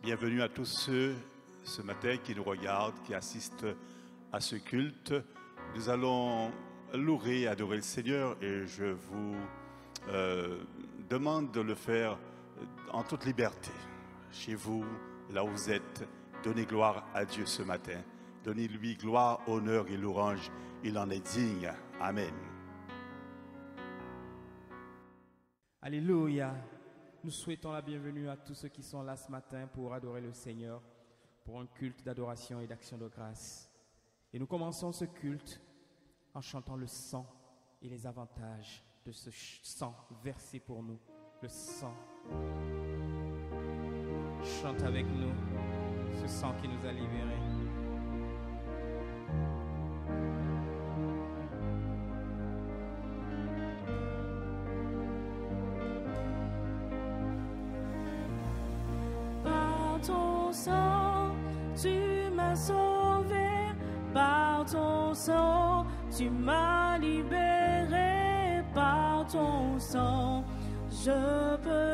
Bienvenue à tous ceux ce matin qui nous regardent, qui assistent à ce culte. Nous allons louer et adorer le Seigneur et je vous demande de le faire en toute liberté. Chez vous, là où vous êtes, donnez gloire à Dieu ce matin. Donnez-lui gloire, honneur et louange. Il en est digne. Amen. Alléluia. Nous souhaitons la bienvenue à tous ceux qui sont là ce matin pour adorer le Seigneur, pour un culte d'adoration et d'action de grâce. Et nous commençons ce culte en chantant le sang et les avantages de ce sang versé pour nous. Le sang. Chante avec nous ce sang qui nous a libérés. Ton sang, tu m'as sauvé, par ton sang, tu m'as libéré, par ton sang, je peux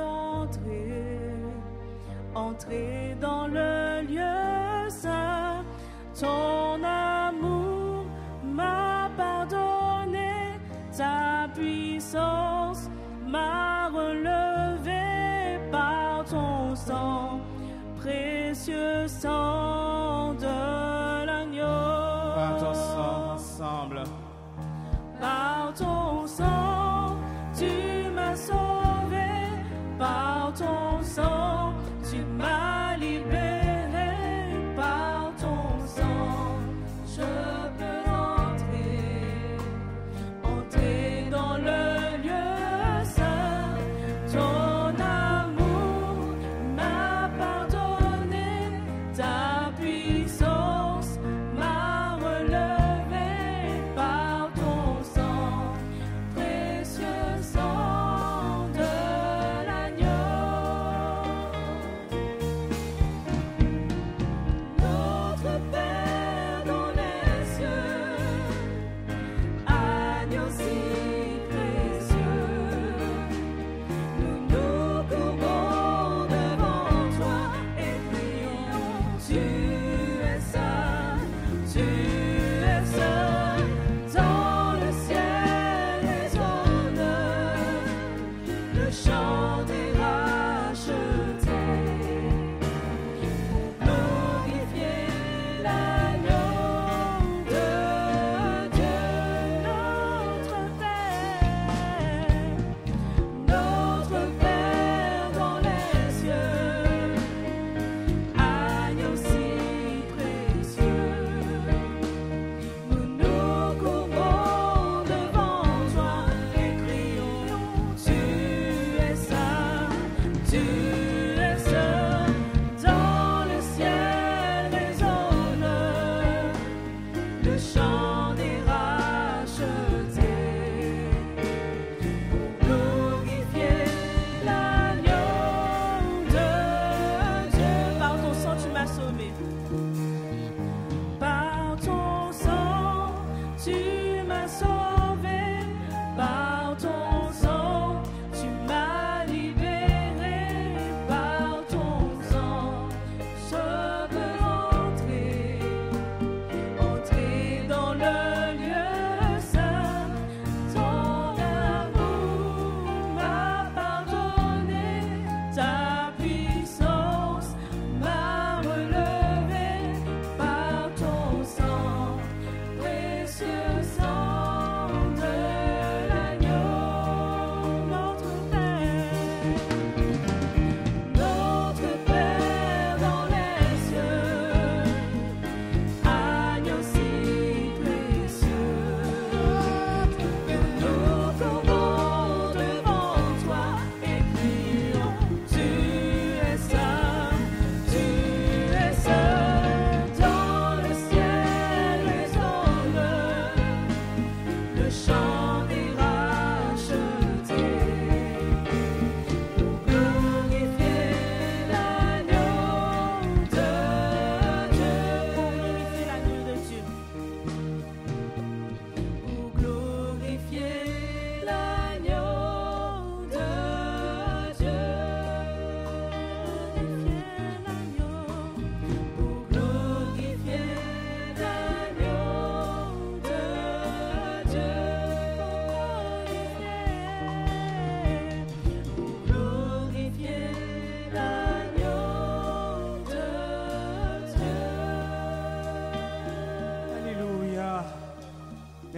entrer dans le lieu saint. Ton amour m'a pardonné, ta puissance m'a relevé, par ton sang. Précieux sang de l'agneau. Par ton sang, ensemble. Par ton sang, tu m'as sauvé. Par ton sang, tu m'as libéré. Par ton sang, je peux entrer dans le lieu saint. Ton amour m'a pardonné, ta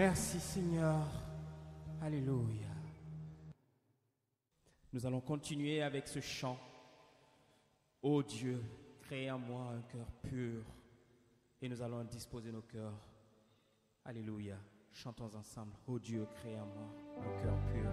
Merci Seigneur. Alléluia. Nous allons continuer avec ce chant. Ô Dieu, crée en moi un cœur pur. Et nous allons disposer nos cœurs. Alléluia. Chantons ensemble. Ô Dieu, crée en moi un cœur pur.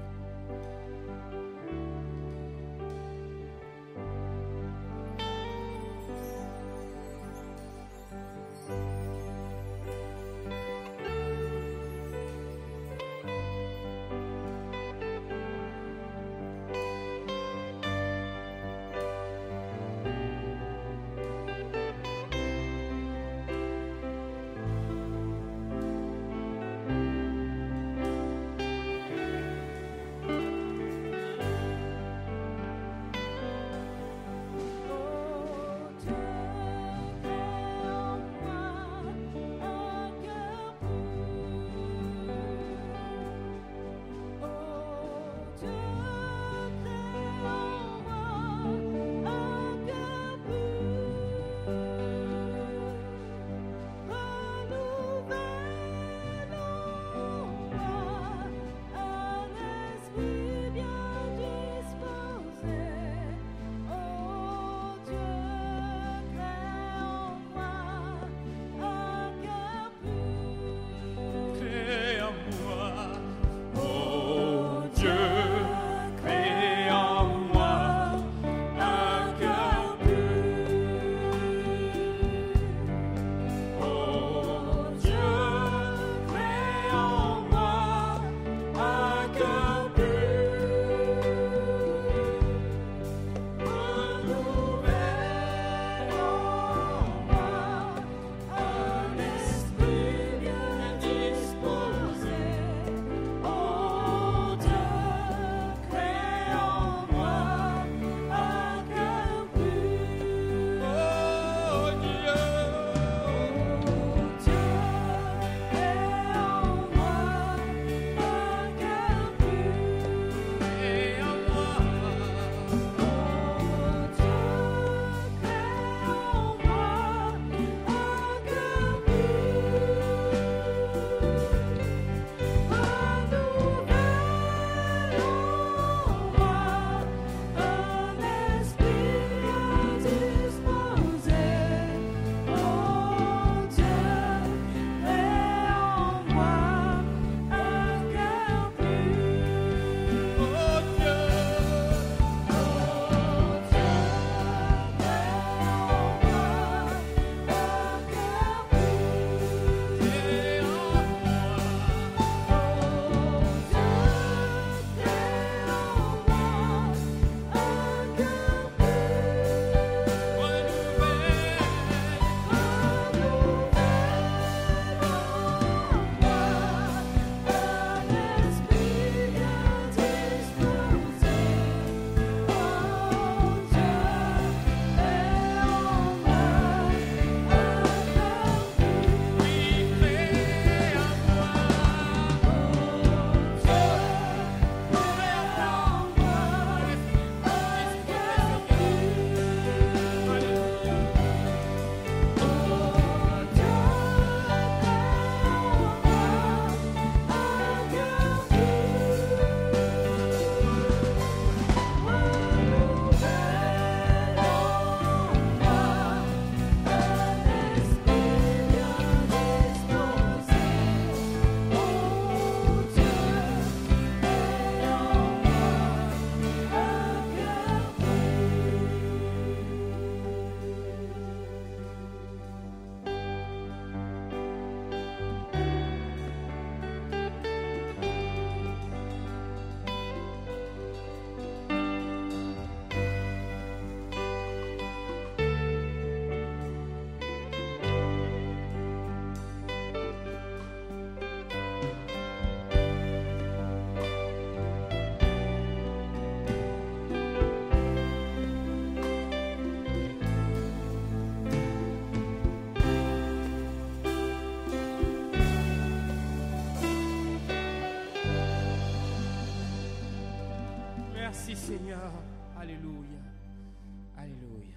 Merci Seigneur. Alléluia. Alléluia.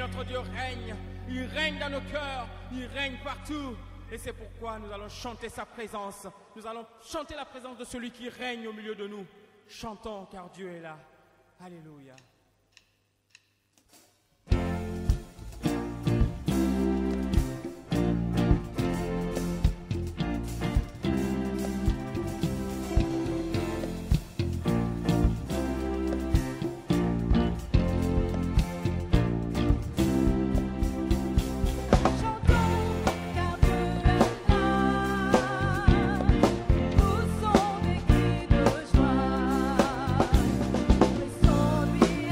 notre Dieu règne. Il règne dans nos cœurs, il règne partout. Et c'est pourquoi nous allons chanter sa présence. Nous allons chanter la présence de celui qui règne au milieu de nous. Chantons car Dieu est là. Alléluia. Poussons des cris de joie, laissons-lui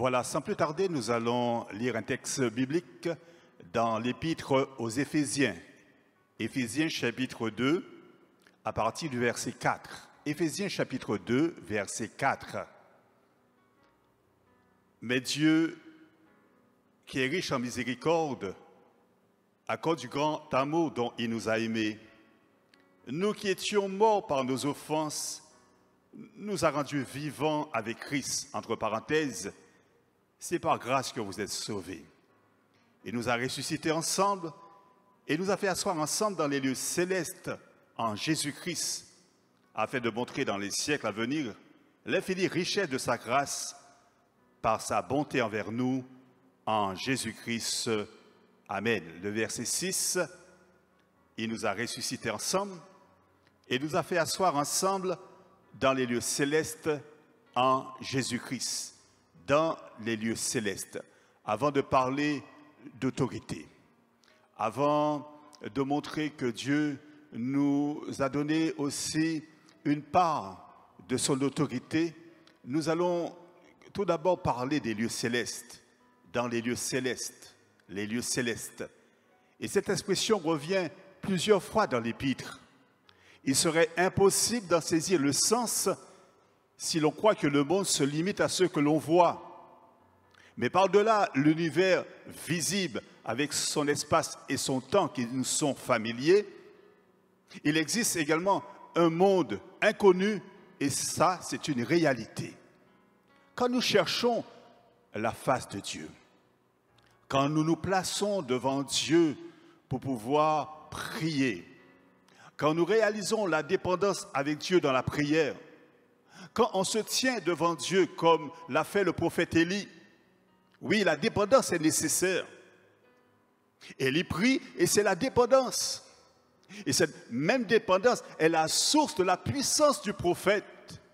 Voilà, sans plus tarder, nous allons lire un texte biblique dans l'épître aux Éphésiens. Éphésiens chapitre 2, à partir du verset 4. Éphésiens chapitre 2, verset 4. Mais Dieu, qui est riche en miséricorde, à cause du grand amour dont il nous a aimés, nous qui étions morts par nos offenses, nous a rendus vivants avec Christ. Entre parenthèses, c'est par grâce que vous êtes sauvés. Il nous a ressuscités ensemble et nous a fait asseoir ensemble dans les lieux célestes en Jésus-Christ, afin de montrer dans les siècles à venir l'infinie richesse de sa grâce par sa bonté envers nous en Jésus-Christ. Amen. Le verset 6, il nous a ressuscités ensemble et nous a fait asseoir ensemble dans les lieux célestes en Jésus-Christ. Dans les lieux célestes. Avant de parler d'autorité, avant de montrer que Dieu nous a donné aussi une part de son autorité, nous allons tout d'abord parler des lieux célestes. Dans les lieux célestes, les lieux célestes. Et cette expression revient plusieurs fois dans l'épître. Il serait impossible d'en saisir le sens si l'on croit que le monde se limite à ce que l'on voit. Mais par-delà l'univers visible avec son espace et son temps qui nous sont familiers, il existe également un monde inconnu et ça, c'est une réalité. Quand nous cherchons la face de Dieu, quand nous nous plaçons devant Dieu pour pouvoir prier, quand nous réalisons la dépendance avec Dieu dans la prière, quand on se tient devant Dieu comme l'a fait le prophète Élie, oui, la dépendance est nécessaire. Élie prie et c'est la dépendance. Et cette même dépendance est la source de la puissance du prophète.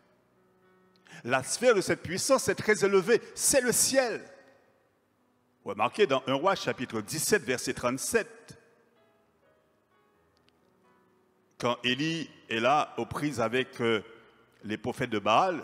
La sphère de cette puissance est très élevée, c'est le ciel. Remarquez dans 1 Roi chapitre 17, verset 37, quand Élie est là aux prises avec les prophètes de Baal,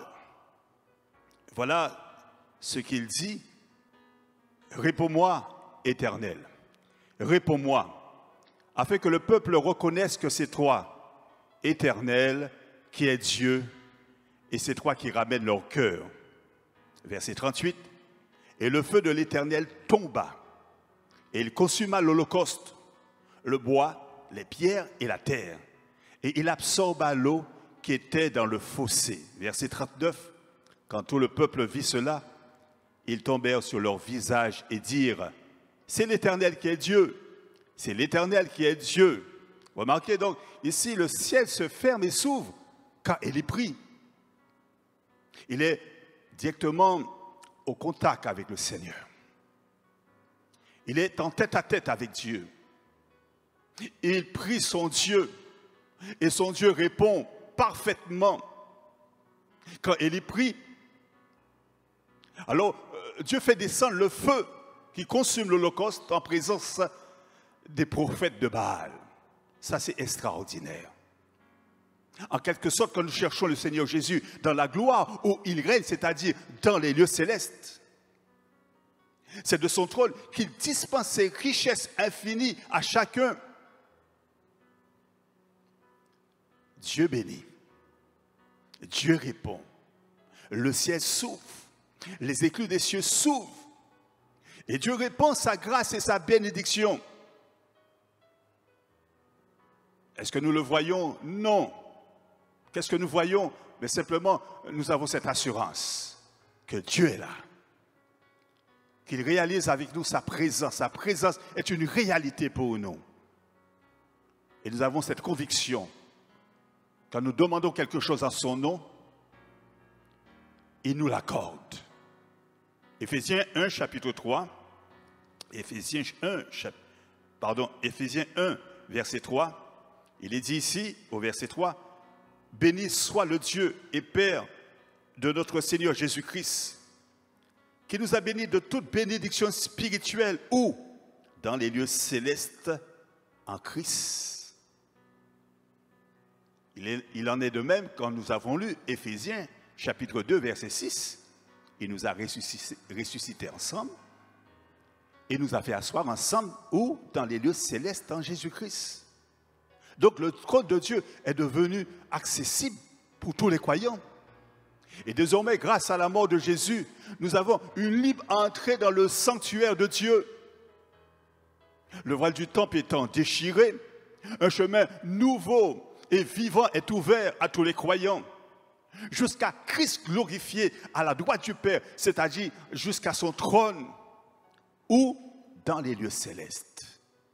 voilà ce qu'il dit. Réponds-moi, Éternel, réponds-moi, afin que le peuple reconnaisse que c'est toi, Éternel, qui es Dieu, et c'est toi qui ramènes leur cœur. Verset 38, et le feu de l'Éternel tomba, et il consuma l'holocauste, le bois, les pierres et la terre, et il absorba l'eau qui était dans le fossé. Verset 39, quand tout le peuple vit cela, ils tombèrent sur leur visage et dirent, c'est l'Éternel qui est Dieu, c'est l'Éternel qui est Dieu. Remarquez donc, ici le ciel se ferme et s'ouvre quand Élie prie. Il est directement au contact avec le Seigneur. Il est en tête à tête avec Dieu. Il prie son Dieu et son Dieu répond parfaitement. Quand Élie prie, alors Dieu fait descendre le feu qui consume l'holocauste en présence des prophètes de Baal. Ça, c'est extraordinaire. En quelque sorte, quand nous cherchons le Seigneur Jésus dans la gloire où il règne, c'est-à-dire dans les lieux célestes, c'est de son trône qu'il dispense ses richesses infinies à chacun. Dieu bénit. Dieu répond. Le ciel s'ouvre. Les écluses des cieux s'ouvrent. Et Dieu répand sa grâce et sa bénédiction. Est-ce que nous le voyons? Non. Qu'est-ce que nous voyons? Mais simplement, nous avons cette assurance que Dieu est là. Qu'il réalise avec nous sa présence. Sa présence est une réalité pour nous. Et nous avons cette conviction. Quand nous demandons quelque chose en son nom, il nous l'accorde. Éphésiens 1, chapitre 3. Éphésiens 1, verset 3. Il est dit ici, au verset 3, « Béni soit le Dieu et Père de notre Seigneur Jésus-Christ, qui nous a bénis de toute bénédiction spirituelle, ou dans les lieux célestes en Christ. » Il en est de même quand nous avons lu Éphésiens chapitre 2, verset 6. Il nous a ressuscités ensemble et nous a fait asseoir ensemble où? Dans les lieux célestes en Jésus-Christ. Donc le trône de Dieu est devenu accessible pour tous les croyants. Et désormais, grâce à la mort de Jésus, nous avons une libre entrée dans le sanctuaire de Dieu. Le voile du temple étant déchiré, un chemin nouveau et vivant est ouvert à tous les croyants, jusqu'à Christ glorifié à la droite du Père, c'est-à-dire jusqu'à son trône, ou dans les lieux célestes.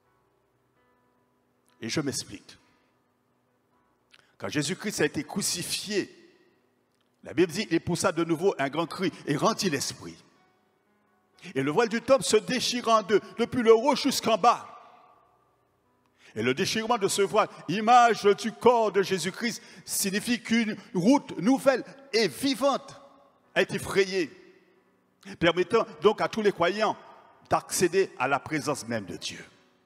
Et je m'explique. Quand Jésus-Christ a été crucifié, la Bible dit, il poussa de nouveau un grand cri et rendit l'esprit. Et le voile du temple se déchira en deux, depuis le haut jusqu'en bas. Et le déchirement de ce voile, image du corps de Jésus-Christ, signifie qu'une route nouvelle et vivante a été frayée, permettant donc à tous les croyants d'accéder à la présence même de Dieu.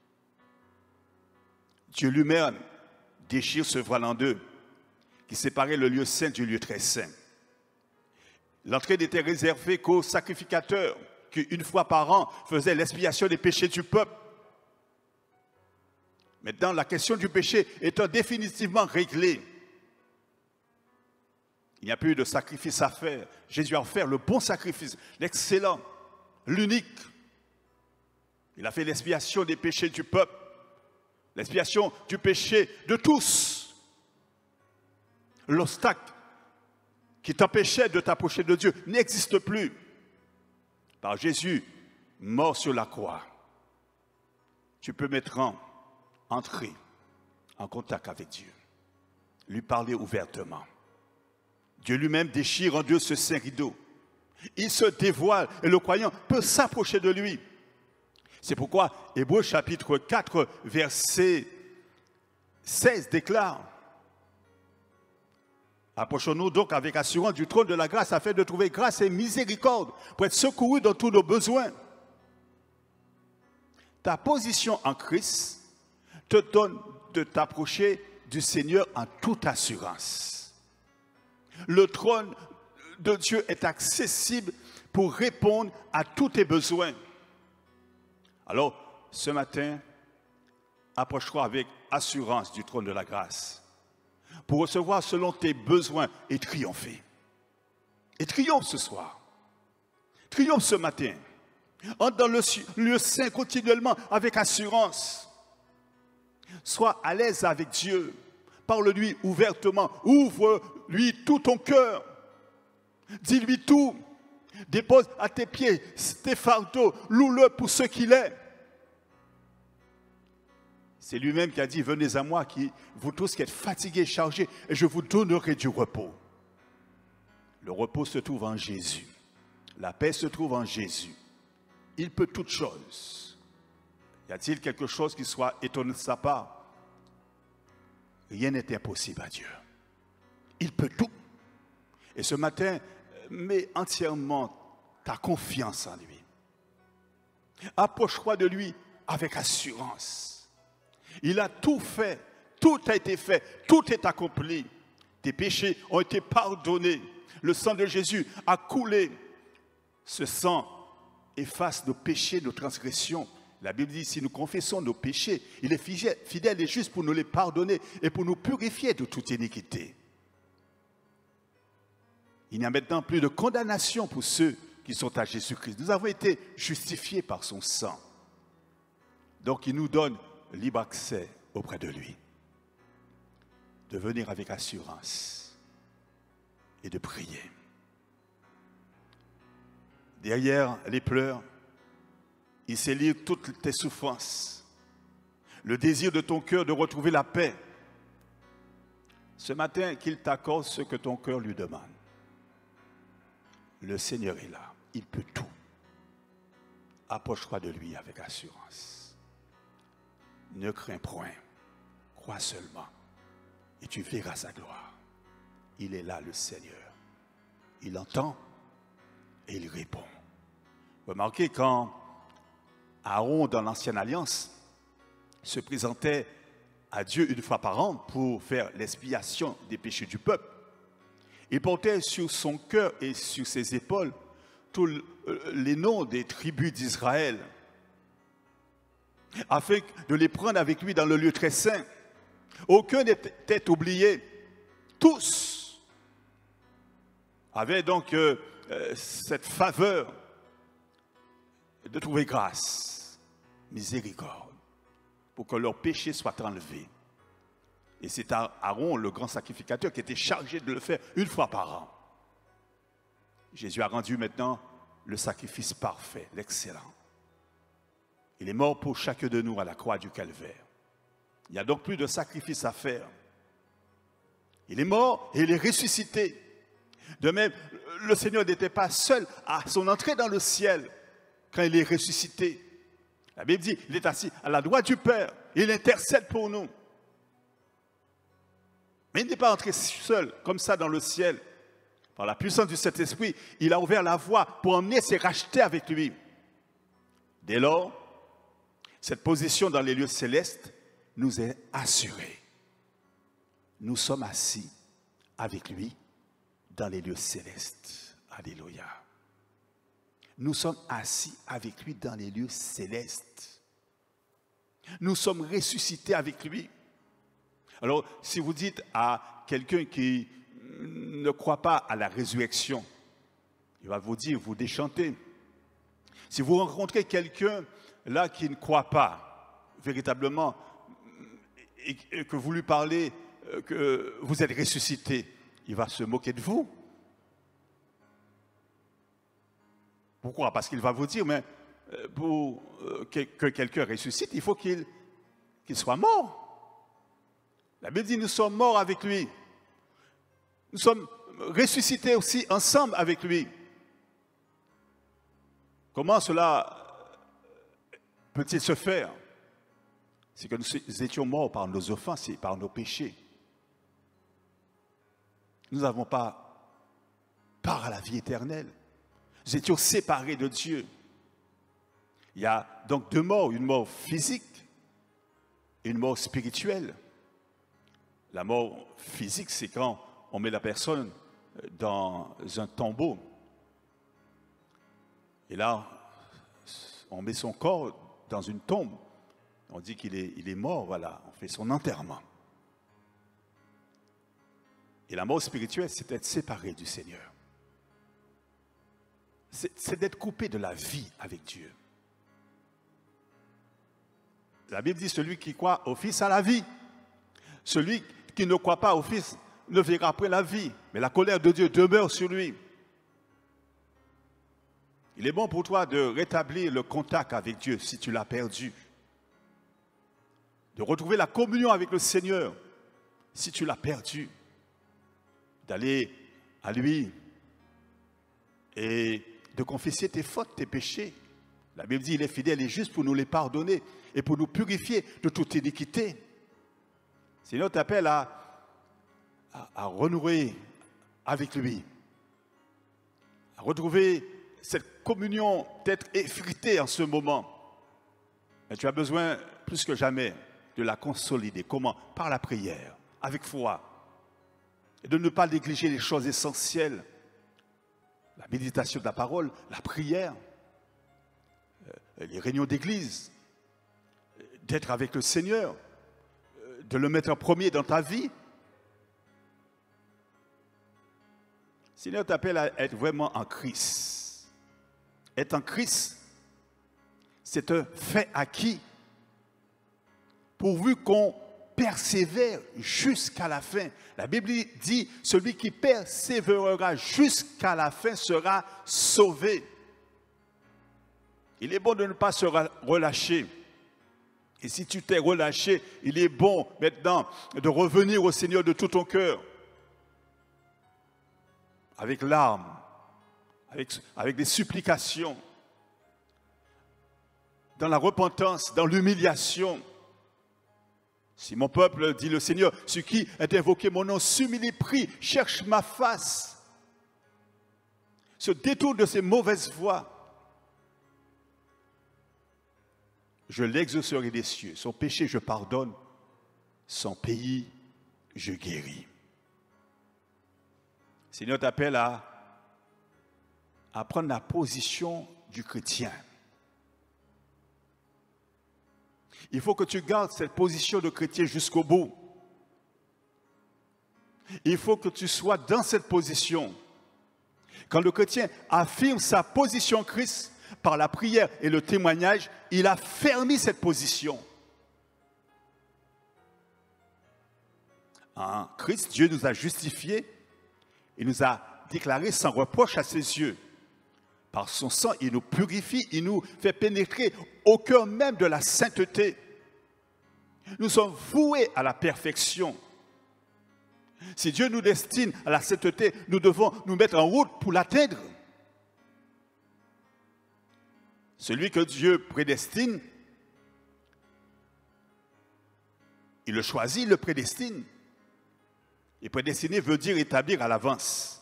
Dieu lui-même déchire ce voile en deux, qui séparait le lieu saint du lieu très saint. L'entrée n'était réservée qu'aux sacrificateurs, qui une fois par an faisaient l'expiation des péchés du peuple. Maintenant, la question du péché étant définitivement réglée, il n'y a plus de sacrifice à faire. Jésus a offert le bon sacrifice, l'excellent, l'unique. Il a fait l'expiation des péchés du peuple, l'expiation du péché de tous. L'obstacle qui t'empêchait de t'approcher de Dieu n'existe plus. Par Jésus, mort sur la croix, tu peux maintenant entrer en contact avec Dieu, lui parler ouvertement. Dieu lui-même déchire en deux ce saint rideau. Il se dévoile et le croyant peut s'approcher de lui. C'est pourquoi Hébreux chapitre 4, verset 16 déclare: approchons-nous donc avec assurance du trône de la grâce afin de trouver grâce et miséricorde pour être secourus dans tous nos besoins. Ta position en Christ te donne de t'approcher du Seigneur en toute assurance. Le trône de Dieu est accessible pour répondre à tous tes besoins. Alors, ce matin, approche-toi avec assurance du trône de la grâce pour recevoir selon tes besoins et triompher. Et triomphe ce soir. Triomphe ce matin. Entre dans le lieu saint continuellement avec assurance. Sois à l'aise avec Dieu. Parle-lui ouvertement. Ouvre-lui tout ton cœur. Dis-lui tout. Dépose à tes pieds tes fardeaux. Loue-le pour ce qu'il est. C'est lui-même qui a dit: venez à moi, vous tous qui êtes fatigués et chargés, et je vous donnerai du repos. Le repos se trouve en Jésus. La paix se trouve en Jésus. Il peut toutes choses. Y a-t-il quelque chose qui soit étonnant de sa part? Rien n'est impossible à Dieu. Il peut tout. Et ce matin, mets entièrement ta confiance en lui. Approche-toi de lui avec assurance. Il a tout fait, tout a été fait, tout est accompli. Tes péchés ont été pardonnés. Le sang de Jésus a coulé. Ce sang efface nos péchés, nos transgressions. La Bible dit, si nous confessons nos péchés, il est fidèle et juste pour nous les pardonner et pour nous purifier de toute iniquité. Il n'y a maintenant plus de condamnation pour ceux qui sont à Jésus-Christ. Nous avons été justifiés par son sang. Donc il nous donne libre accès auprès de lui. De venir avec assurance et de prier. Derrière les pleurs, il sait lire toutes tes souffrances, le désir de ton cœur de retrouver la paix. Ce matin, qu'il t'accorde ce que ton cœur lui demande. Le Seigneur est là, il peut tout. Approche-toi de lui avec assurance. Ne crains point, crois seulement, et tu verras sa gloire. Il est là, le Seigneur. Il entend et il répond. Remarquez quand Aaron, dans l'Ancienne Alliance, se présentait à Dieu une fois par an pour faire l'expiation des péchés du peuple. Il portait sur son cœur et sur ses épaules tous les noms des tribus d'Israël, afin de les prendre avec lui dans le lieu très saint. Aucun n'était oublié. Tous avaient donc cette faveur de trouver grâce, miséricorde, pour que leurs péchés soient enlevés. Et c'est Aaron, le grand sacrificateur, qui était chargé de le faire une fois par an. Jésus a rendu maintenant le sacrifice parfait, l'excellent. Il est mort pour chacun de nous à la croix du Calvaire. Il n'y a donc plus de sacrifice à faire. Il est mort et il est ressuscité. De même, le Seigneur n'était pas seul à son entrée dans le ciel quand il est ressuscité. La Bible dit, il est assis à la droite du Père. Il intercède pour nous. Mais il n'est pas entré seul, comme ça, dans le ciel. Par la puissance du Saint-Esprit, il a ouvert la voie pour emmener ses rachetés avec lui. Dès lors, cette position dans les lieux célestes nous est assurée. Nous sommes assis avec lui dans les lieux célestes. Alléluia. Nous sommes assis avec lui dans les lieux célestes. Nous sommes ressuscités avec lui. Alors, si vous dites à quelqu'un qui ne croit pas à la résurrection, il va vous dire, vous déchantez. Si vous rencontrez quelqu'un là qui ne croit pas véritablement et que vous lui parlez que vous êtes ressuscité, il va se moquer de vous. Pourquoi? Parce qu'il va vous dire, mais pour que quelqu'un ressuscite, il faut qu'il soit mort. La Bible dit, nous sommes morts avec lui. Nous sommes ressuscités aussi ensemble avec lui. Comment cela peut-il se faire? C'est que nous étions morts par nos offenses et par nos péchés. Nous n'avons pas part à la vie éternelle. Nous étions séparés de Dieu. Il y a donc deux morts, une mort physique et une mort spirituelle. La mort physique, c'est quand on met la personne dans un tombeau. Et là, on met son corps dans une tombe. On dit qu'il est mort, voilà. On fait son enterrement. Et la mort spirituelle, c'est d'être séparé du Seigneur. C'est d'être coupé de la vie avec Dieu. La Bible dit, celui qui croit au Fils a la vie. Celui qui ne croit pas au Fils ne verra après la vie. Mais la colère de Dieu demeure sur lui. Il est bon pour toi de rétablir le contact avec Dieu si tu l'as perdu. De retrouver la communion avec le Seigneur si tu l'as perdu. D'aller à lui et de confesser tes fautes, tes péchés. La Bible dit, il est fidèle et juste pour nous les pardonner et pour nous purifier de toute iniquité. Le Seigneur t'appelle à renouer avec lui, à retrouver cette communion peut-être effritée en ce moment. Mais tu as besoin plus que jamais de la consolider. Comment? Par la prière, avec foi. Et de ne pas négliger les choses essentielles. La méditation de la parole, la prière, les réunions d'église, d'être avec le Seigneur, de le mettre en premier dans ta vie. Le Seigneur t'appelle à être vraiment en Christ. Être en Christ, c'est un fait acquis, pourvu qu'on persévère jusqu'à la fin. La Bible dit, celui qui persévérera jusqu'à la fin sera sauvé. Il est bon de ne pas se relâcher. Et si tu t'es relâché, il est bon maintenant de revenir au Seigneur de tout ton cœur. Avec larmes, avec des supplications, dans la repentance, dans l'humiliation. Si mon peuple, dit le Seigneur, ce qui est invoqué mon nom, s'humilie, prie, cherche ma face, se détourne de ses mauvaises voies, je l'exaucerai des cieux. Son péché, je pardonne. Son pays, je guéris. Le Seigneur t'appelle à à prendre la position du chrétien. Il faut que tu gardes cette position de chrétien jusqu'au bout. Il faut que tu sois dans cette position. Quand le chrétien affirme sa position en Christ par la prière et le témoignage, il a fermé cette position. En Christ, Dieu nous a justifiés, il nous a déclarés sans reproche à ses yeux. Par son sang, il nous purifie, il nous fait pénétrer au cœur même de la sainteté. Nous sommes voués à la perfection. Si Dieu nous destine à la sainteté, nous devons nous mettre en route pour l'atteindre. Celui que Dieu prédestine, il le choisit, il le prédestine. Et prédestiner veut dire établir à l'avance.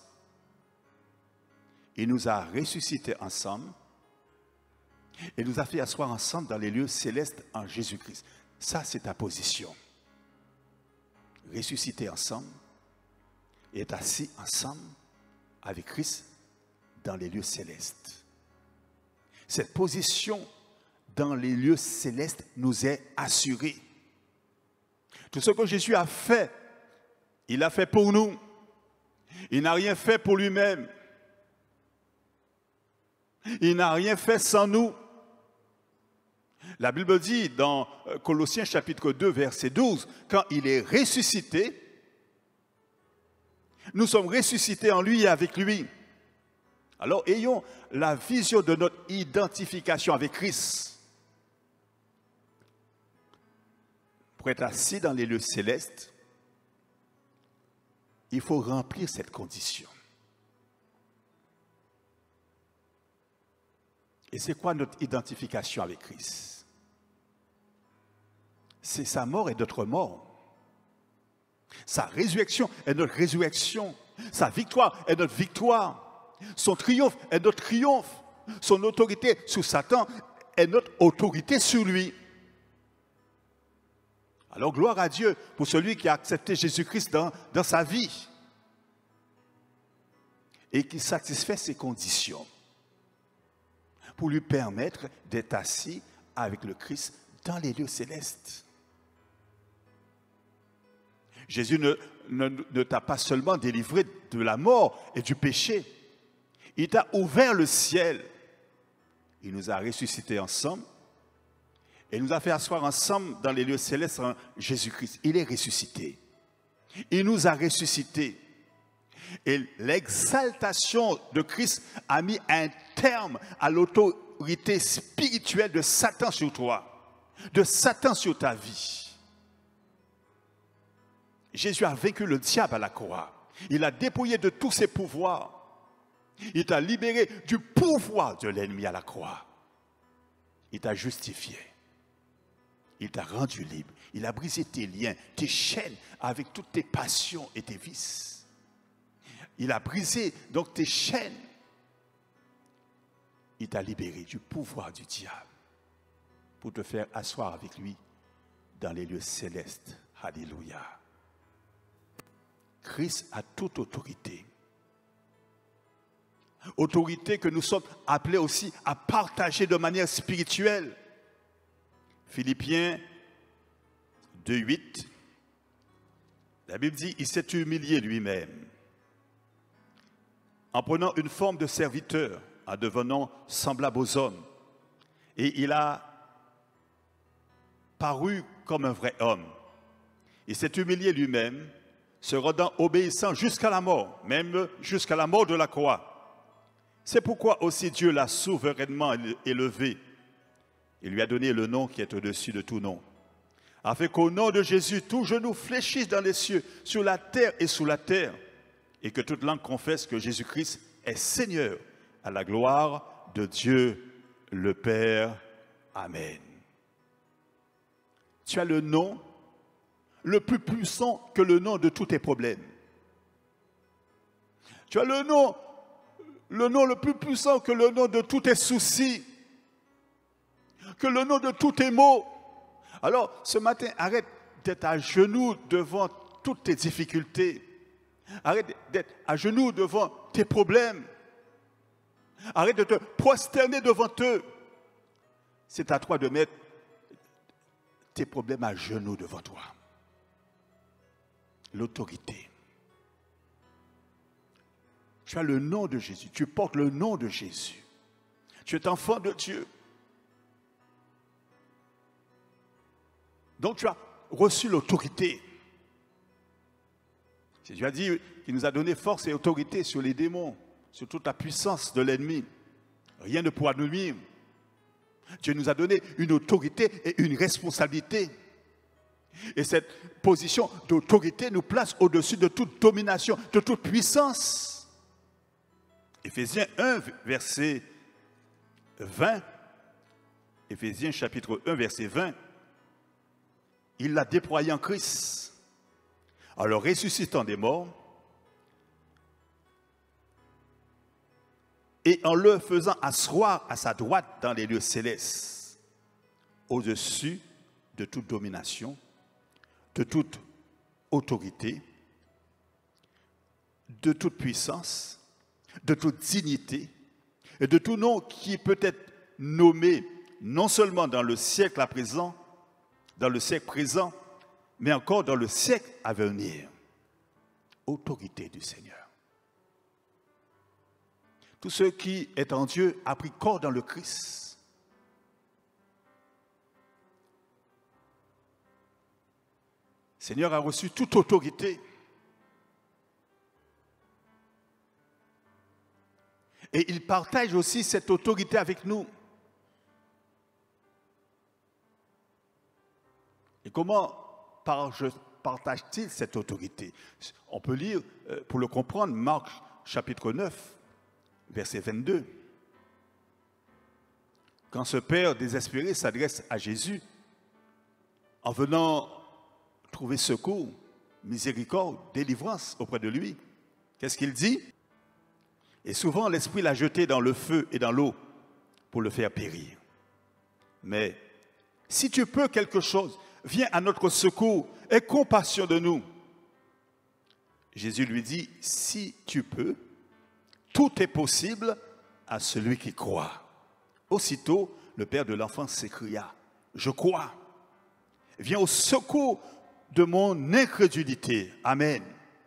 Il nous a ressuscités ensemble et nous a fait asseoir ensemble dans les lieux célestes en Jésus-Christ. Ça, c'est ta position. Ressusciter ensemble et être assis ensemble avec Christ dans les lieux célestes. Cette position dans les lieux célestes nous est assurée. Tout ce que Jésus a fait, il l'a fait pour nous. Il n'a rien fait pour lui-même. Il n'a rien fait sans nous. La Bible dit dans Colossiens chapitre 2, verset 12, quand il est ressuscité, nous sommes ressuscités en lui et avec lui. Alors ayons la vision de notre identification avec Christ. Pour être assis dans les lieux célestes, il faut remplir cette condition. Et c'est quoi notre identification avec Christ? C'est sa mort et notre mort. Sa résurrection est notre résurrection. Sa victoire est notre victoire. Son triomphe est notre triomphe. Son autorité sur Satan est notre autorité sur lui. Alors gloire à Dieu pour celui qui a accepté Jésus-Christ dans sa vie et qui satisfait ses conditions pour lui permettre d'être assis avec le Christ dans les lieux célestes. Jésus ne t'a pas seulement délivré de la mort et du péché, il t'a ouvert le ciel. Il nous a ressuscités ensemble et nous a fait asseoir ensemble dans les lieux célestes en Jésus-Christ. Il est ressuscité. Il nous a ressuscités. Et l'exaltation de Christ a mis un terme à l'autorité spirituelle de Satan sur toi, de Satan sur ta vie. Jésus a vaincu le diable à la croix. Il a dépouillé de tous ses pouvoirs. Il t'a libéré du pouvoir de l'ennemi à la croix. Il t'a justifié. Il t'a rendu libre. Il a brisé tes liens, tes chaînes avec toutes tes passions et tes vices. Il a brisé donc tes chaînes. Il t'a libéré du pouvoir du diable pour te faire asseoir avec lui dans les lieux célestes. Alléluia. Christ a toute autorité. Autorité que nous sommes appelés aussi à partager de manière spirituelle. Philippiens 2:8, la Bible dit, il s'est humilié lui-même en prenant une forme de serviteur, en devenant semblable aux hommes. Et il a paru comme un vrai homme. Il s'est humilié lui-même, se rendant obéissant jusqu'à la mort, même jusqu'à la mort de la croix. C'est pourquoi aussi Dieu l'a souverainement élevé. Il lui a donné le nom qui est au-dessus de tout nom, afin qu'au nom de Jésus, tout genou fléchisse dans les cieux, sur la terre et sous la terre, et que toute langue confesse que Jésus-Christ est Seigneur, à la gloire de Dieu le Père. Amen. Tu as le nom le plus puissant que le nom de tous tes problèmes. Tu as le nom le plus puissant que le nom de tous tes soucis, que le nom de tous tes maux. Alors, ce matin, arrête d'être à genoux devant toutes tes difficultés. Arrête d'être à genoux devant tes problèmes. Arrête de te prosterner devant eux. C'est à toi de mettre tes problèmes à genoux devant toi. L'autorité. Tu as le nom de Jésus. Tu portes le nom de Jésus. Tu es enfant de Dieu. Donc tu as reçu l'autorité. Jésus a dit qu'il nous a donné force et autorité sur les démons, sur toute la puissance de l'ennemi. Rien ne pourra nous nuire. Dieu nous a donné une autorité et une responsabilité. Et cette position d'autorité nous place au-dessus de toute domination, de toute puissance. Éphésiens 1, verset 20. Éphésiens chapitre 1, verset 20. Il l'a déployé en Christ, en le ressuscitant des morts et en le faisant asseoir à sa droite dans les lieux célestes, au-dessus de toute domination, de toute autorité, de toute puissance, de toute dignité et de tout nom qui peut être nommé non seulement dans le siècle à présent, dans le siècle présent, mais encore dans le siècle à venir. Autorité du Seigneur. Tout ce qui est en Dieu a pris corps dans le Christ. Le Seigneur a reçu toute autorité. Et il partage aussi cette autorité avec nous. Et comment partage-t-il cette autorité? On peut lire, pour le comprendre, Marc chapitre 9, verset 22. Quand ce père désespéré s'adresse à Jésus, en venant trouver secours, miséricorde, délivrance auprès de lui, qu'est-ce qu'il dit? Et souvent, l'esprit l'a jeté dans le feu et dans l'eau pour le faire périr. Mais si tu peux quelque chose, viens à notre secours, aie compassion de nous. Jésus lui dit, si tu peux, tout est possible à celui qui croit. Aussitôt, le père de l'enfant s'écria, je crois. Viens au secours de mon incrédulité. Amen.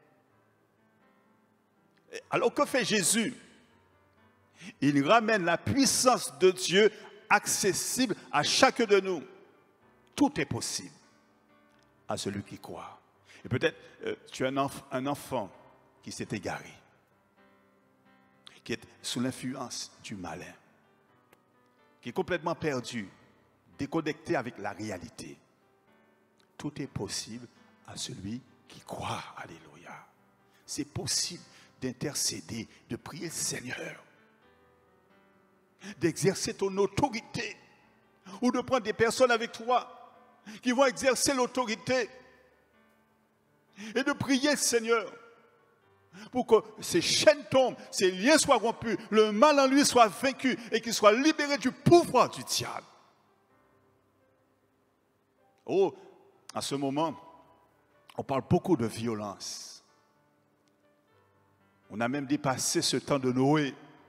Alors que fait Jésus? Il ramène la puissance de Dieu accessible à chacun de nous. Tout est possible à celui qui croit. Et peut-être tu as un enfant qui s'est égaré, qui est sous l'influence du malin, qui est complètement perdu, déconnecté avec la réalité. Tout est possible à celui qui croit. Alléluia. C'est possible d'intercéder, de prier le Seigneur, d'exercer ton autorité, ou de prendre des personnes avec toi qui vont exercer l'autorité et de prier le Seigneur pour que ces chaînes tombent, ces liens soient rompus, le mal en lui soit vaincu et qu'il soit libéré du pouvoir du diable. Oh, à ce moment, on parle beaucoup de violence. On a même dépassé ce temps de Noé.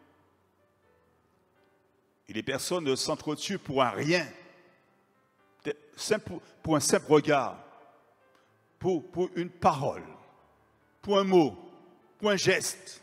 Et les personnes ne s'entretuent pour un rien, pour un simple regard, pour une parole, pour un mot, pour un geste.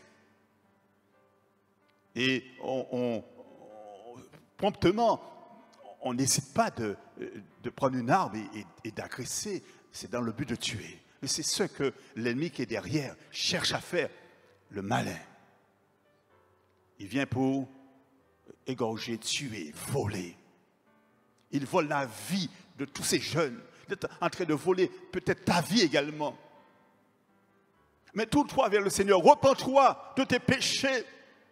Et promptement, on n'hésite pas de prendre une arme et d'agresser. C'est dans le but de tuer. Et c'est ce que l'ennemi qui est derrière cherche à faire, le malin. Il vient pour égorger, tuer, voler. Il vole la vie de tous ces jeunes. Il est en train de voler peut-être ta vie également. Mais tourne-toi vers le Seigneur. Repens-toi de tes péchés.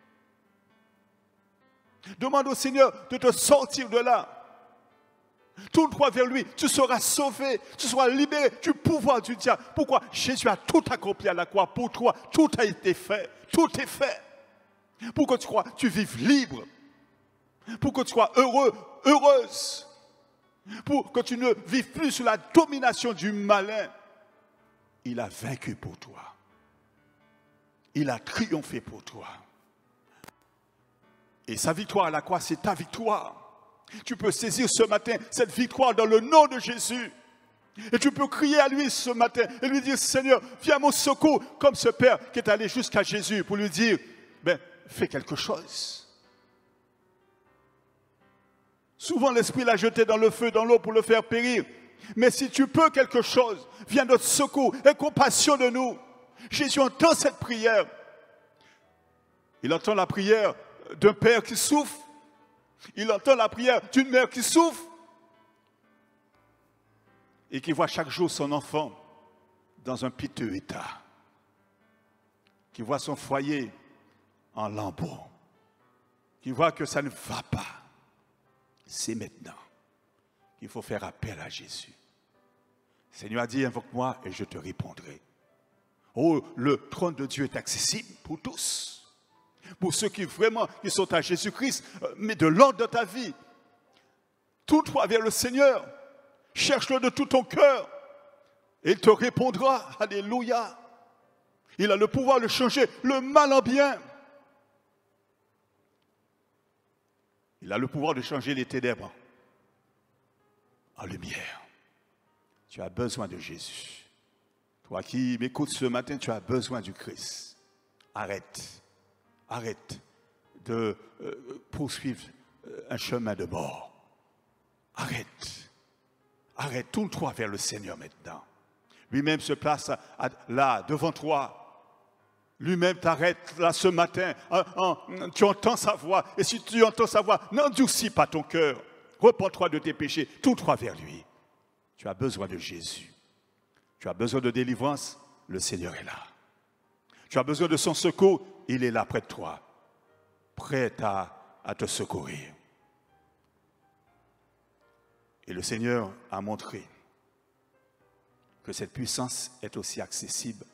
Demande au Seigneur de te sortir de là. Tourne-toi vers lui. Tu seras sauvé. Tu seras libéré du pouvoir du diable. Pourquoi? Jésus a tout accompli à la croix. Pour toi, tout a été fait. Tout est fait. Pour que tu vives libre. Pour que tu sois heureux, heureuse. Pour que tu ne vives plus sous la domination du malin. Il a vaincu pour toi. Il a triomphé pour toi. Et sa victoire à la croix, c'est ta victoire. Tu peux saisir ce matin cette victoire dans le nom de Jésus. Et tu peux crier à lui ce matin et lui dire, Seigneur, viens à mon secours, comme ce père qui est allé jusqu'à Jésus pour lui dire, ben, fais quelque chose. Souvent, l'Esprit l'a jeté dans le feu, dans l'eau pour le faire périr. Mais si tu peux quelque chose, viens notre secours, aie compassion de nous. Jésus entend cette prière. Il entend la prière d'un père qui souffre. Il entend la prière d'une mère qui souffre. Et qui voit chaque jour son enfant dans un piteux état. Qui voit son foyer en lambeaux. Qui voit que ça ne va pas. C'est maintenant qu'il faut faire appel à Jésus. Le Seigneur a dit, invoque-moi et je te répondrai. Oh, le trône de Dieu est accessible pour tous. Pour ceux qui vraiment qui sont à Jésus-Christ, mais de l'ordre de ta vie. Tourne-toi vers le Seigneur. Cherche-le de tout ton cœur. Et il te répondra. Alléluia. Il a le pouvoir de changer le mal en bien. Il a le pouvoir de changer les ténèbres en lumière. Tu as besoin de Jésus. Toi qui m'écoutes ce matin, tu as besoin du Christ. Arrête de poursuivre un chemin de mort. Arrête, tourne-toi vers le Seigneur maintenant. Lui-même se place là, devant toi. Lui-même t'arrête là ce matin. Tu entends sa voix. Et si tu entends sa voix, n'endurcis pas ton cœur. Repends-toi de tes péchés. Tourne-toi vers lui. Tu as besoin de Jésus. Tu as besoin de délivrance. Le Seigneur est là. Tu as besoin de son secours. Il est là près de toi. Prêt à te secourir. Et le Seigneur a montré que cette puissance est aussi accessible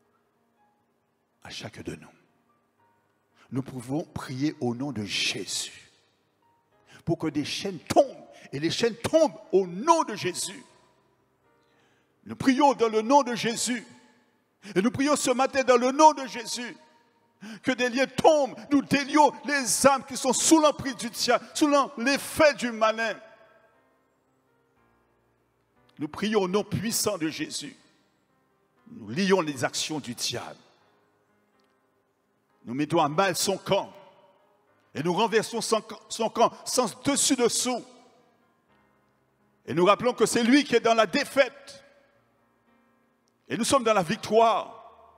à chacun de nous. Nous pouvons prier au nom de Jésus pour que des chaînes tombent, et les chaînes tombent au nom de Jésus. Nous prions dans le nom de Jésus, et nous prions ce matin dans le nom de Jésus, que des liens tombent, nous délions les âmes qui sont sous l'emprise du diable, sous l'effet du malin. Nous prions au nom puissant de Jésus. Nous lions les actions du diable. Nous mettons à mal son camp. Et nous renversons son camp sans dessus-dessous. Et nous rappelons que c'est lui qui est dans la défaite. Et nous sommes dans la victoire.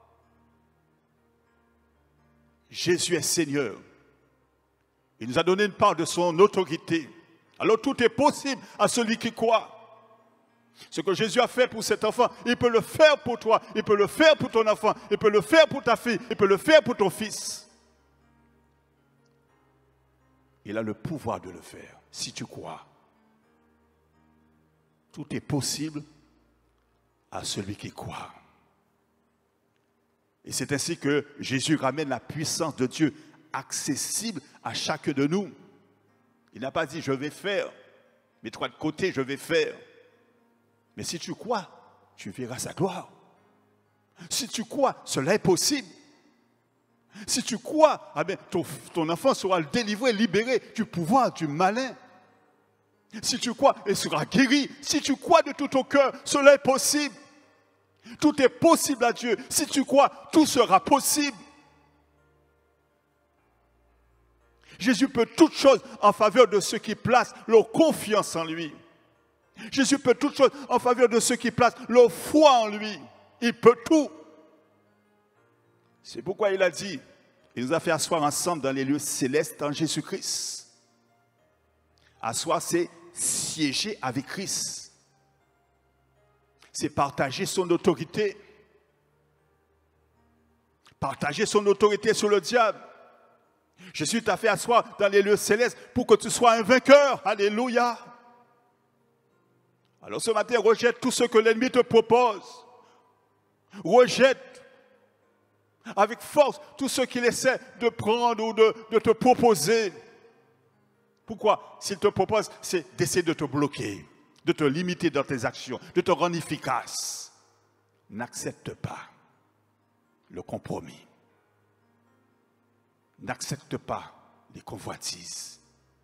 Jésus est Seigneur. Il nous a donné une part de son autorité. Alors tout est possible à celui qui croit. Ce que Jésus a fait pour cet enfant, il peut le faire pour toi, il peut le faire pour ton enfant, il peut le faire pour ta fille, il peut le faire pour ton fils. Il a le pouvoir de le faire, si tu crois. Tout est possible à celui qui croit. Et c'est ainsi que Jésus ramène la puissance de Dieu accessible à chacun de nous. Il n'a pas dit, je vais faire, mets-toi de côté, je vais faire. Mais si tu crois, tu verras sa gloire. Si tu crois, cela est possible. Si tu crois, eh bien, ton enfant sera délivré, libéré du pouvoir du malin. Si tu crois, il sera guéri. Si tu crois de tout ton cœur, cela est possible. Tout est possible à Dieu. Si tu crois, tout sera possible. Jésus peut toutes choses en faveur de ceux qui placent leur confiance en lui. Jésus peut toutes choses en faveur de ceux qui placent leur foi en lui. Il peut tout. C'est pourquoi il a dit, il nous a fait asseoir ensemble dans les lieux célestes en Jésus-Christ. Asseoir, c'est siéger avec Christ. C'est partager son autorité. Partager son autorité sur le diable. Jésus t'a fait asseoir dans les lieux célestes pour que tu sois un vainqueur. Alléluia. Alors ce matin, rejette tout ce que l'ennemi te propose. Rejette avec force tout ce qu'il essaie de prendre ou de te proposer. Pourquoi? S'il te propose, c'est d'essayer de te bloquer, de te limiter dans tes actions, de te rendre efficace. N'accepte pas le compromis. N'accepte pas les convoitises.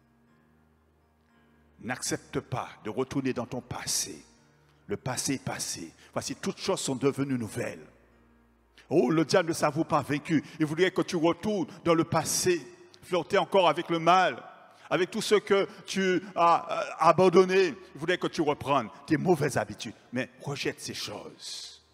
N'accepte pas de retourner dans ton passé. Le passé est passé. Voici, toutes choses sont devenues nouvelles. Oh, le diable ne s'avoue pas vaincu. Il voudrait que tu retournes dans le passé, flirter encore avec le mal, avec tout ce que tu as abandonné. Il voudrait que tu reprennes tes mauvaises habitudes. Mais rejette ces choses.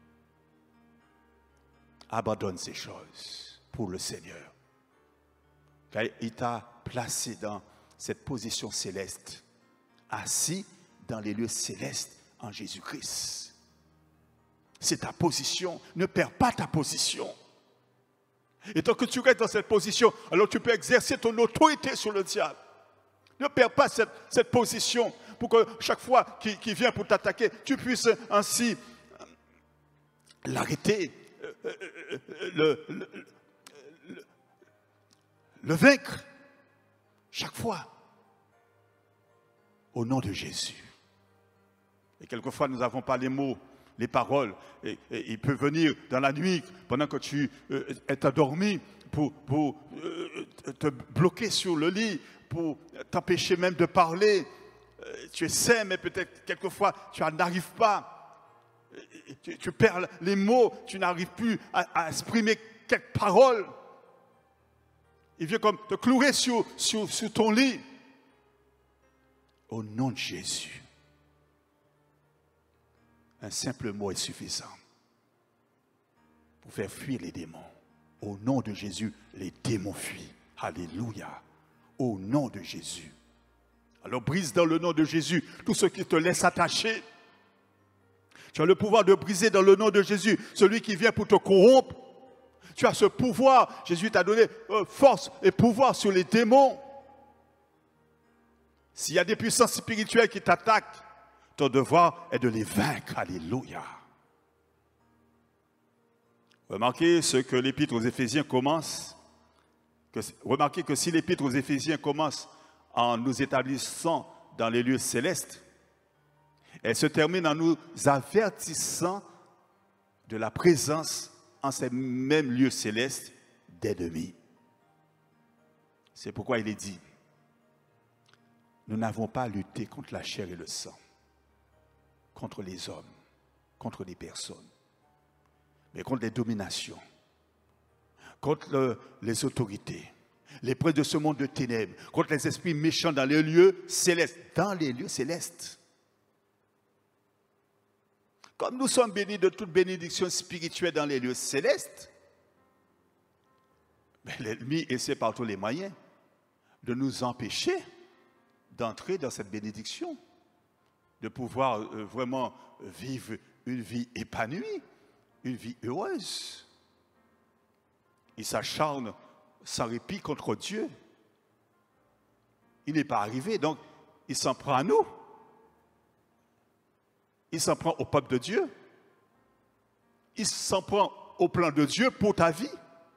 Abandonne ces choses pour le Seigneur. Car il t'a placé dans cette position céleste, assis dans les lieux célestes en Jésus-Christ. C'est ta position. Ne perds pas ta position. Et tant que tu restes dans cette position, alors tu peux exercer ton autorité sur le diable. Ne perds pas cette position pour que chaque fois qu'il vient pour t'attaquer, tu puisses ainsi l'arrêter, le vaincre chaque fois au nom de Jésus. Et quelquefois nous n'avons pas les mots, les paroles, et il peut venir dans la nuit pendant que tu es endormi pour te bloquer sur le lit, pour t'empêcher même de parler. Tu essaies, mais peut-être quelquefois tu n'arrives pas. Tu perds les mots, tu n'arrives plus à exprimer quelques paroles. Il vient comme te clouer sur ton lit. Au nom de Jésus, un simple mot est suffisant pour faire fuir les démons. Au nom de Jésus, les démons fuient. Alléluia. Au nom de Jésus. Alors brise dans le nom de Jésus tout ce qui te laisse attacher. Tu as le pouvoir de briser dans le nom de Jésus celui qui vient pour te corrompre. Tu as ce pouvoir. Jésus t'a donné force et pouvoir sur les démons. S'il y a des puissances spirituelles qui t'attaquent, ton devoir est de les vaincre. Alléluia. Remarquez ce que l'épître aux Éphésiens commence. Remarquez que si l'épître aux Éphésiens commence en nous établissant dans les lieux célestes, elle se termine en nous avertissant de la présence en ces mêmes lieux célestes d'ennemis. C'est pourquoi il est dit, nous n'avons pas à lutter contre la chair et le sang, contre les hommes, contre les personnes, mais contre les dominations, contre les autorités, les princes de ce monde de ténèbres, contre les esprits méchants dans les lieux célestes. Dans les lieux célestes. Comme nous sommes bénis de toute bénédiction spirituelle dans les lieux célestes, l'ennemi essaie par tous les moyens de nous empêcher d'entrer dans cette bénédiction, de pouvoir vraiment vivre une vie épanouie, une vie heureuse. Il s'acharne sans répit contre Dieu. Il n'est pas arrivé, donc il s'en prend à nous. Il s'en prend au peuple de Dieu. Il s'en prend au plan de Dieu pour ta vie.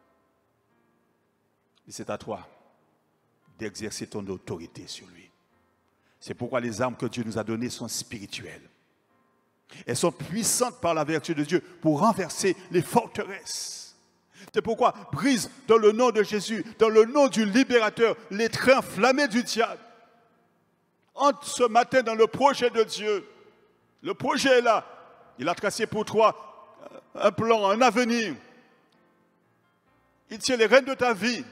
Et c'est à toi d'exercer ton autorité sur lui. C'est pourquoi les armes que Dieu nous a données sont spirituelles. Elles sont puissantes par la vertu de Dieu pour renverser les forteresses. C'est pourquoi brise dans le nom de Jésus, dans le nom du libérateur, les traits enflammés du diable. Entre ce matin dans le projet de Dieu. Le projet est là. Il a tracé pour toi un plan, un avenir. Il tient les rênes de ta vie.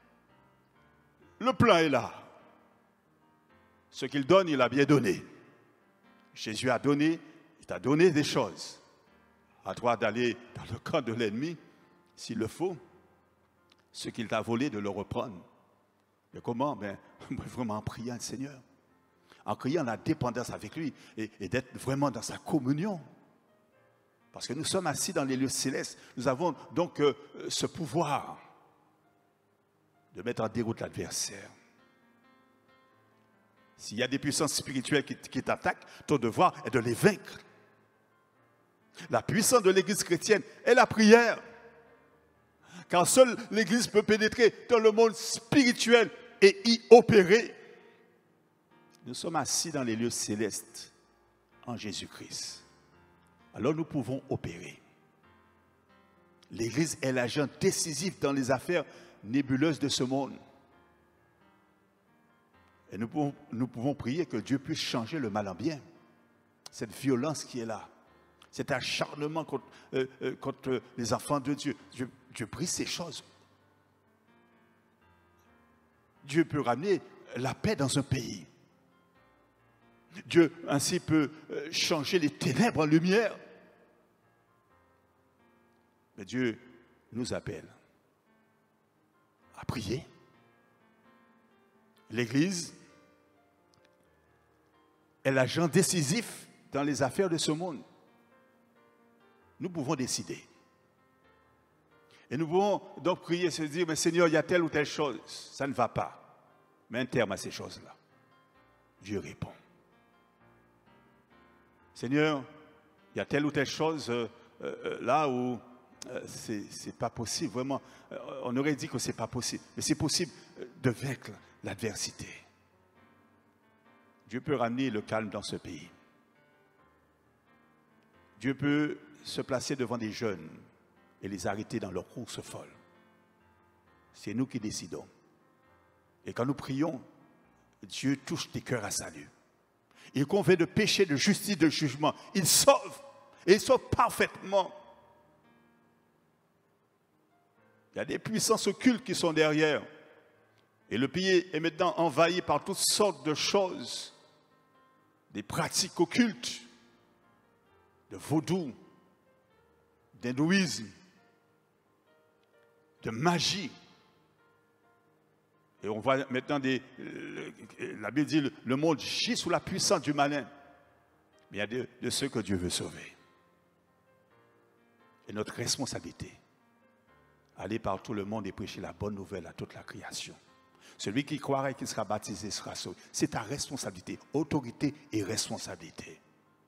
Le plan est là. Ce qu'il donne, il a bien donné. Jésus a donné, il t'a donné des choses. À toi d'aller dans le camp de l'ennemi, s'il le faut, ce qu'il t'a volé, de le reprendre. Mais comment? Vraiment en priant le Seigneur. En criant la dépendance avec lui et d'être vraiment dans sa communion. Parce que nous sommes assis dans les lieux célestes. Nous avons donc ce pouvoir de mettre en déroute l'adversaire. S'il y a des puissances spirituelles qui t'attaquent, ton devoir est de les vaincre. La puissance de l'Église chrétienne est la prière. Car seule l'Église peut pénétrer dans le monde spirituel et y opérer. Nous sommes assis dans les lieux célestes en Jésus-Christ. Alors nous pouvons opérer. L'Église est l'agent décisif dans les affaires nébuleuses de ce monde. Et nous pouvons prier que Dieu puisse changer le mal en bien. Cette violence qui est là, cet acharnement contre les enfants de Dieu. Dieu prie ces choses. Dieu peut ramener la paix dans un pays. Dieu ainsi peut changer les ténèbres en lumière. Mais Dieu nous appelle à prier. L'Église est l'agent décisif dans les affaires de ce monde. Nous pouvons décider. Et nous pouvons donc prier, se dire, mais Seigneur, il y a telle ou telle chose, ça ne va pas. Mets un terme à ces choses-là. Dieu répond. Seigneur, il y a telle ou telle chose là où c'est pas possible, vraiment. On aurait dit que c'est pas possible, mais c'est possible de vaincre l'adversité. Dieu peut ramener le calme dans ce pays. Dieu peut se placer devant des jeunes et les arrêter dans leur course folle. C'est nous qui décidons. Et quand nous prions, Dieu touche des cœurs à salut. Il convainc de péché, de justice, de jugement. Il sauve. Et il sauve parfaitement. Il y a des puissances occultes qui sont derrière. Et le pays est maintenant envahi par toutes sortes de choses. Des pratiques occultes, de vaudou, d'hindouisme, de magie. Et on voit maintenant la Bible dit le monde gît sous la puissance du malin. Mais il y a de ceux que Dieu veut sauver. Et notre responsabilité, aller par tout le monde et prêcher la bonne nouvelle à toute la création. Celui qui croira et qui sera baptisé sera sauvé. C'est ta responsabilité, autorité et responsabilité.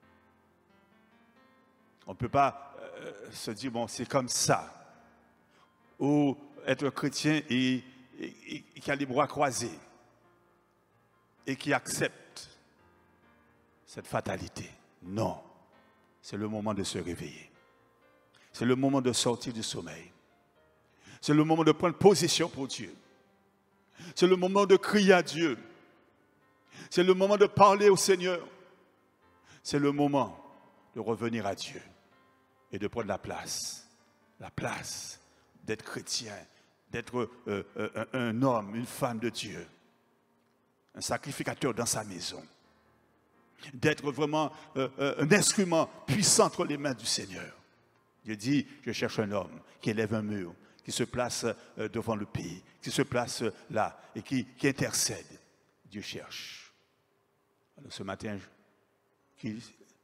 On ne peut pas se dire, bon, c'est comme ça. Ou être chrétien et qui a les bras croisés et qui accepte cette fatalité. Non, c'est le moment de se réveiller. C'est le moment de sortir du sommeil. C'est le moment de prendre position pour Dieu. C'est le moment de crier à Dieu. C'est le moment de parler au Seigneur. C'est le moment de revenir à Dieu et de prendre la place d'être chrétien, d'être un homme, une femme de Dieu, un sacrificateur dans sa maison, d'être vraiment un instrument puissant entre les mains du Seigneur. Dieu dit, je cherche un homme qui élève un mur, qui se place devant le pays, qui se place là et qui intercède. Dieu cherche. Alors ce matin, que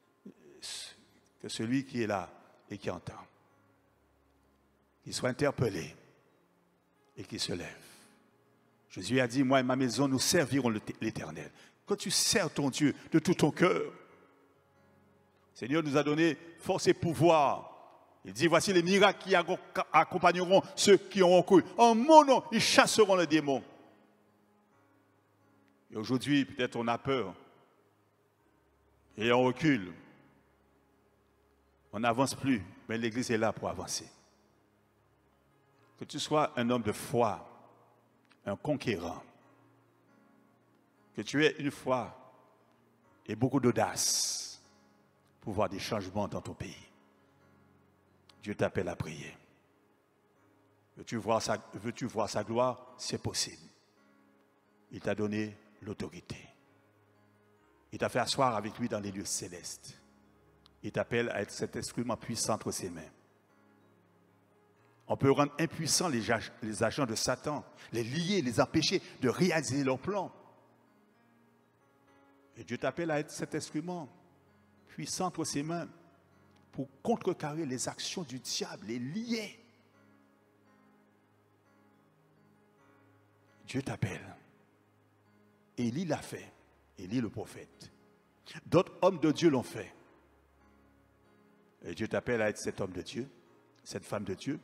celui qui est là et qui entend, qu'il soit interpellé et qu'il se lève. Jésus a dit, moi et ma maison, nous servirons l'Éternel. Quand tu sers ton Dieu de tout ton cœur, le Seigneur nous a donné force et pouvoir. Il dit, voici les miracles qui accompagneront ceux qui ont cru. En mon nom, ils chasseront les démons. Et aujourd'hui, peut-être on a peur. Et on recule. On n'avance plus, mais l'Église est là pour avancer. Que tu sois un homme de foi, un conquérant, que tu aies une foi et beaucoup d'audace pour voir des changements dans ton pays. Dieu t'appelle à prier. Veux-tu voir sa gloire? C'est possible. Il t'a donné l'autorité. Il t'a fait asseoir avec lui dans les lieux célestes. Il t'appelle à être cet instrument puissant entre ses mains. On peut rendre impuissants les agents de Satan, les lier, les empêcher de réaliser leurs plans. Et Dieu t'appelle à être cet instrument puissant entre ses mains pour contrecarrer les actions du diable, les lier. Dieu t'appelle. Élie l'a fait. Élie le prophète. D'autres hommes de Dieu l'ont fait. Et Dieu t'appelle à être cet homme de Dieu, cette femme de Dieu,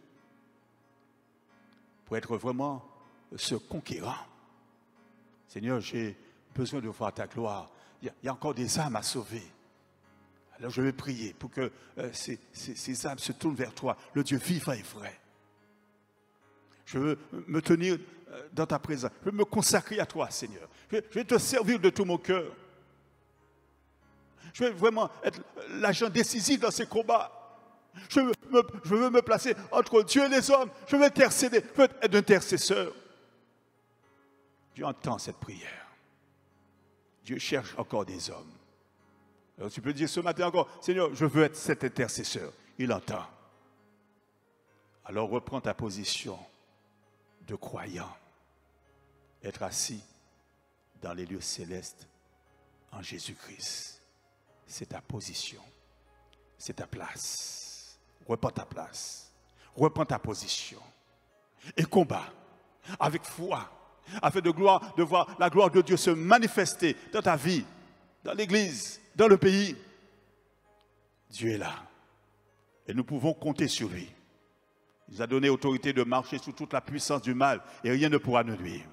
pour être vraiment ce conquérant. Seigneur, j'ai besoin de voir ta gloire. Il y a encore des âmes à sauver. Alors je vais prier pour que ces âmes se tournent vers toi, le Dieu vivant et vrai. Je veux me tenir dans ta présence. Je veux me consacrer à toi, Seigneur. Je vais te servir de tout mon cœur. Je veux vraiment être l'agent décisif dans ces combats. Je veux me placer entre Dieu et les hommes. Je veux intercéder. Je veux être intercesseur. Dieu entend cette prière. Dieu cherche encore des hommes. Alors tu peux dire ce matin encore, Seigneur, je veux être cet intercesseur. Il entend. Alors reprends ta position de croyant. Être assis dans les lieux célestes en Jésus-Christ. C'est ta position. C'est ta place. Reprends ta place. Reprends ta position. Et combat avec foi. Afin de voir la gloire de Dieu se manifester dans ta vie, dans l'église, dans le pays. Dieu est là. Et nous pouvons compter sur lui. Il nous a donné autorité de marcher sous toute la puissance du mal et rien ne pourra nous nuire.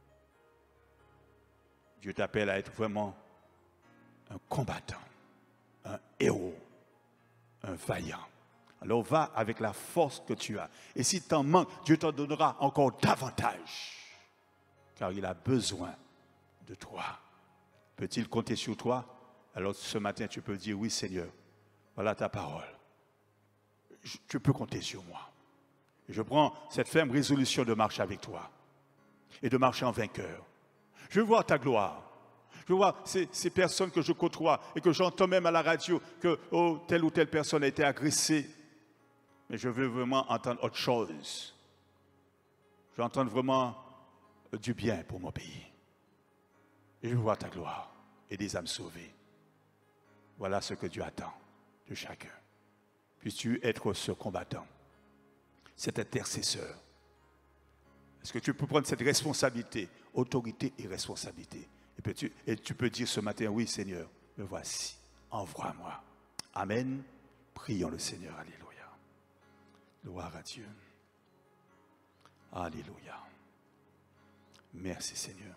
Dieu t'appelle à être vraiment un combattant, un héros, un vaillant. Alors va avec la force que tu as. Et si tu en manques, Dieu t'en donnera encore davantage. Car il a besoin de toi. Peut-il compter sur toi? Alors ce matin, tu peux dire, oui Seigneur, voilà ta parole. Tu peux compter sur moi. Je prends cette ferme résolution de marcher avec toi et de marcher en vainqueur. Je veux voir ta gloire. Je veux voir ces personnes que je côtoie et que j'entends même à la radio que telle ou telle personne a été agressée. Mais je veux vraiment entendre autre chose. Je veux entendre vraiment du bien pour mon pays. Et je veux voir ta gloire et des âmes sauvées. Voilà ce que Dieu attend de chacun. Puisses-tu être ce combattant, cet intercesseur. Est-ce que tu peux prendre cette responsabilité, autorité et responsabilité? Et tu peux dire ce matin, oui Seigneur, me voici, envoie-moi. Amen. Prions le Seigneur. Alléluia. Gloire à Dieu. Alléluia. Merci Seigneur.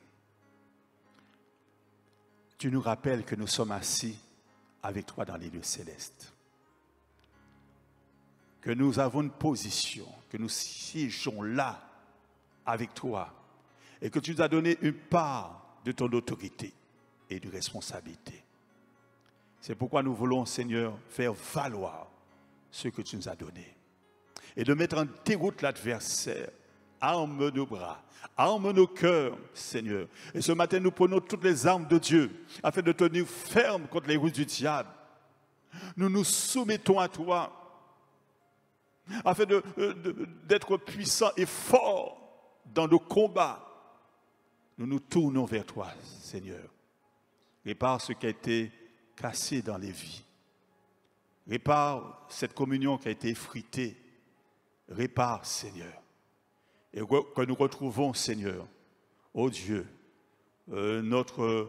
Tu nous rappelles que nous sommes assis avec toi dans les lieux célestes. Que nous avons une position, que nous siégeons là avec toi et que tu nous as donné une part de ton autorité et de responsabilité. C'est pourquoi nous voulons, Seigneur, faire valoir ce que tu nous as donné et de mettre en déroute l'adversaire. Arme nos bras, arme nos cœurs, Seigneur. Et ce matin, nous prenons toutes les armes de Dieu afin de tenir ferme contre les roues du diable. Nous nous soumettons à toi afin d'être puissants et forts dans nos combats. Nous nous tournons vers toi, Seigneur. Répare ce qui a été cassé dans les vies. Répare cette communion qui a été effritée. Répare, Seigneur. Et que nous retrouvons, Seigneur, ô Dieu, notre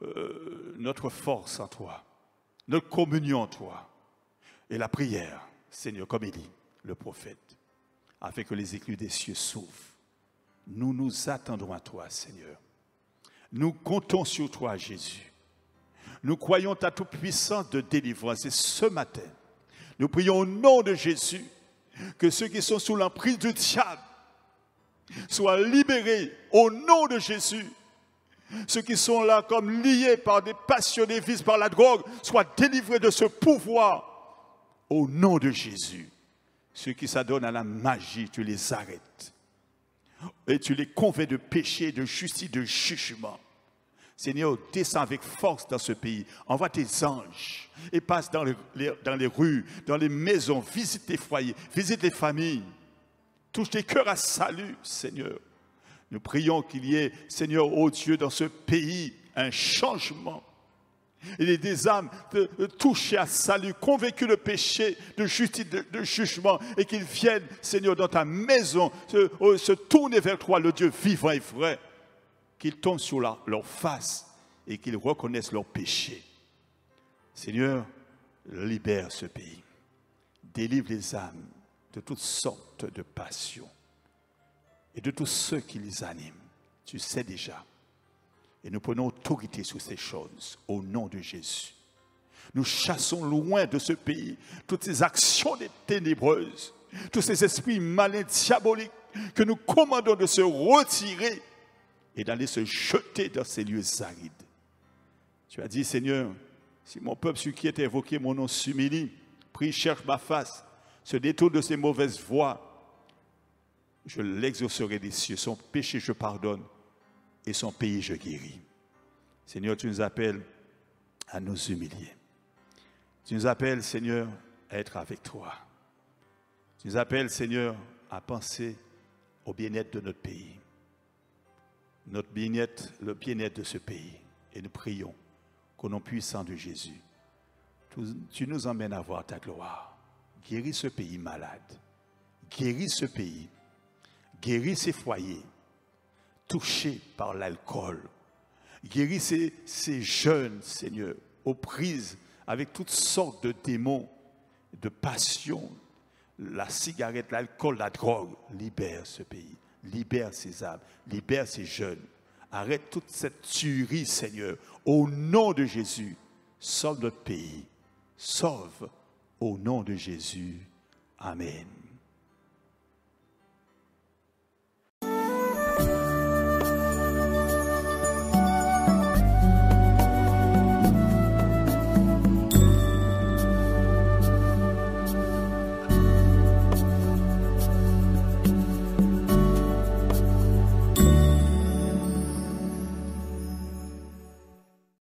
force en toi, notre communion en toi, et la prière, Seigneur, comme Élie, le prophète, afin que les écluses des cieux s'ouvrent. Nous nous attendons à toi, Seigneur. Nous comptons sur toi, Jésus. Nous croyons ta toute-puissance de délivrance. Et ce matin, nous prions au nom de Jésus que ceux qui sont sous l'emprise du diable soient libérés au nom de Jésus. Ceux qui sont là comme liés par des passionnés vices par la drogue soient délivrés de ce pouvoir au nom de Jésus. Ceux qui s'adonnent à la magie, tu les arrêtes. Et tu les convaincs de péché, de justice, de jugement. Seigneur, descends avec force dans ce pays. Envoie tes anges et passe dans les rues, dans les maisons, visite les foyers, visite les familles. Touche les cœurs à salut, Seigneur. Nous prions qu'il y ait, Seigneur, ô Dieu, dans ce pays, un changement. Il y ait des âmes touchées à salut, convaincues de péché, de justice, de jugement, et qu'ils viennent, Seigneur, dans ta maison, se tourner vers toi, le Dieu vivant et vrai. Qu'ils tombent sur leur face et qu'ils reconnaissent leur péché. Seigneur, libère ce pays. Délivre les âmes de toutes sortes de passions et de tous ceux qui les animent. Tu sais déjà. Et nous prenons autorité sur ces choses au nom de Jésus. Nous chassons loin de ce pays toutes ces actions ténébreuses, tous ces esprits malins, diaboliques, que nous commandons de se retirer et d'aller se jeter dans ces lieux arides. Tu as dit, Seigneur, si mon peuple sur qui est invoqué mon nom s'humilie, prie, cherche ma face, se détourne de ses mauvaises voies, je l'exaucerai des cieux. Son péché, je pardonne et son pays, je guéris. Seigneur, tu nous appelles à nous humilier. Tu nous appelles, Seigneur, à être avec toi. Tu nous appelles, Seigneur, à penser au bien-être de notre pays. Notre bien-être, le bien-être de ce pays. Et nous prions qu'au nom puissant de Jésus, tu nous emmènes à voir ta gloire. Guéris ce pays malade. Guéris ce pays. Guéris ces foyers touchés par l'alcool. Guéris ces jeunes, Seigneur, aux prises avec toutes sortes de démons, de passions, la cigarette, l'alcool, la drogue. Libère ce pays, libère ces âmes, libère ces jeunes. Arrête toute cette tuerie, Seigneur. Au nom de Jésus, sauve notre pays. Sauve au nom de Jésus. Amen.